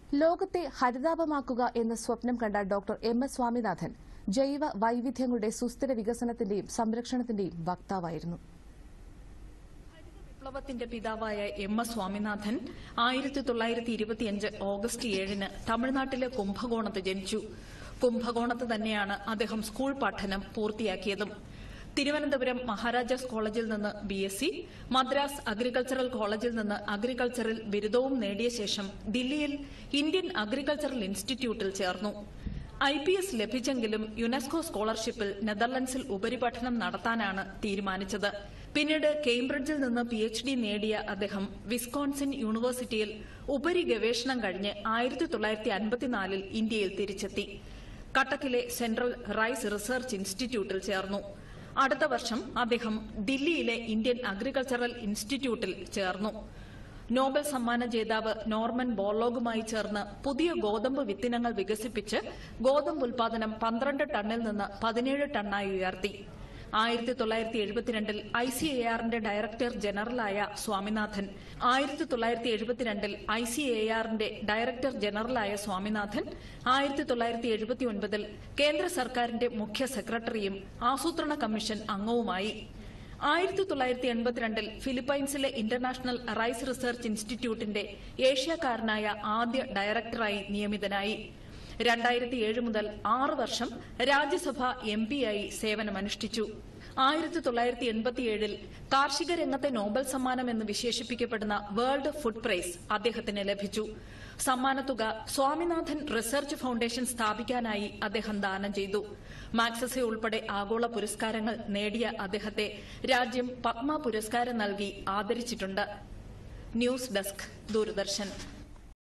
ലോകത്തെ ഹരിതാപമാക്കുക എന്ന സ്വപ്നം കണ്ട ഡോക്ടർ എം.എസ്. സ്വാമിനാഥൻ ജൈവ വൈവിധ്യങ്ങളുടെ സുസ്ഥിര വികസനത്തിന്റെയും സംരക്ഷണത്തിന്റെയും വക്താവായിരുന്നു. വിപ്ലവത്തിന്റെ പിതാവായ എം.എസ്. സ്വാമിനാഥൻ 1925 ഓഗസ്റ്റ് 7 തമിഴ്നാട്ടിലെ കുംഭകോണത്ത് ജനിച്ചു. കുംഭകോണത്ത് തന്നെയാണ് അദ്ദേഹം സ്കൂൾ പഠനം പൂർത്തിയാക്കിയതും. തിരുവനന്തപുരം മഹാരാജാസ് കോളേജിൽ നിന്ന് ബിഎസ്സി, മദ്രാസ് അഗ്രികൾച്ചറൽ കോളേജിൽ നിന്ന് അഗ്രികൾച്ചറിൽ ബിരുദവും നേടിയ ശേഷം ദില്ലിയിൽ ഇന്ത്യൻ അഗ്രികൾച്ചറൽ ഇൻസ്റ്റിറ്റ്യൂട്ടിൽ ചേർന്നു. IPS ലഭിച്ചെങ്കിലും യുനെസ്കോ സ്കോളർഷിപ്പിൽ നെതർലൻഡ്സിൽ ഉപരിപഠനം നടത്താനാണ് തീരുമാനിച്ചത്. പിന്നീട് കേംബ്രിഡ്ജിൽ നിന്ന് PhD നേടിയ അദ്ദേഹം വിസ്കോൺസിൻ യൂണിവേഴ്സിറ്റിയിൽ ഉപരിഗവേഷണം കഴിഞ്ഞ് 1954 ഇന്ത്യയിൽ തിരിച്ചെത്തി. കട്ടക്കിലെ സെൻട്രൽ റൈസ് റിസർച്ച് ഇൻസ്റ്റിറ്റ്യൂട്ടിൽ ചേർന്നു. അടുത്ത വർഷം അദ്ദേഹം ദില്ലിയിലെ ഇന്ത്യൻ അഗ്രികൾച്ചറൽ ഇൻസ്റ്റിറ്റ്യൂട്ടിൽ ചേർന്നു. നോബൽ സമ്മാന ജേതാവ് നോർമൻ ബോർലോഗുമായി ചേർന്ന് പുതിയ ഗോതമ്പ് വിത്തിനങ്ങൾ വികസിപ്പിച്ച് ഗോതമ്പ് ഉൽപാദനം 12 ടണ്ണിൽ നിന്ന് 17 ടണ്ണായി ഉയർത്തി. 1972 ICAR-ന്റെ ഡയറക്ടർ ജനറലായ സ്വാമിനാഥൻ 1979 കേന്ദ്ര സർക്കാരിന്റെ മുഖ്യ സെക്രട്ടറിയും ആസൂത്രണ കമ്മീഷൻ അംഗവുമായി. 1982 ഫിലിപ്പൈൻസിലെ ഇന്റർനാഷണൽ റൈസ് റിസർച്ച് ഇൻസ്റ്റിറ്റ്യൂട്ടിന്റെ ഏഷ്യക്കാരനായ ആദ്യ ഡയറക്ടറായി നിയമിതനായി. 2007 മുതൽ 6 വർഷം രാജ്യസഭ MP-ആയി സേവനമനുഷ്ഠിച്ചു. 1987 കാർഷിക രംഗത്തെ നോബൽ സമ്മാനം എന്ന് വിശേഷിപ്പിക്കപ്പെടുന്ന വേൾഡ് ഫുഡ് പ്രൈസ് അദ്ദേഹത്തിന് ലഭിച്ചു. സമ്മാനത്തുക സ്വാമിനാഥൻ റിസർച്ച് ഫൌണ്ടേഷൻ സ്ഥാപിക്കാനായി അദ്ദേഹം ദാനം ചെയ്തു. മാക്സസെ ഉൾപ്പെടെ ആഗോള പുരസ്കാരങ്ങൾ നേടിയ അദ്ദേഹത്തെ രാജ്യം പത്മ പുരസ്കാരം നൽകി ആദരിച്ചിട്ടുണ്ട്. News desk, Doordarshan.